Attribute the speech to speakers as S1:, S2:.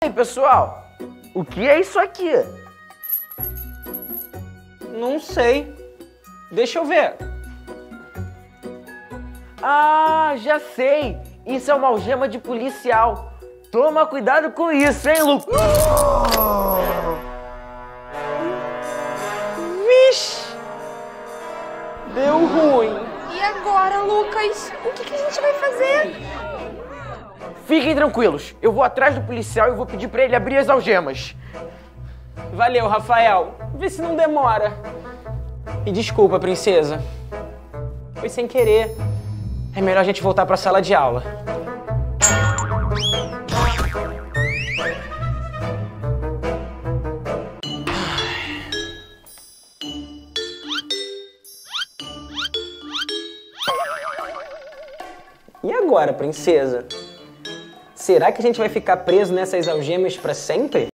S1: Ei, pessoal, o que é isso aqui?
S2: Não sei. Deixa eu ver.
S1: Ah, já sei! Isso é uma algema de policial. Toma cuidado com isso, hein, Lu?
S2: Vixe! Deu ruim.
S3: E agora, Lucas? O que a gente vai fazer?
S1: Fiquem tranquilos, eu vou atrás do policial e vou pedir pra ele abrir as algemas.
S2: Valeu, Rafael. Vê se não demora. E desculpa, princesa. Foi sem querer. É melhor a gente voltar pra sala de aula. E agora, princesa? Será que a gente vai ficar preso nessas algemas pra sempre?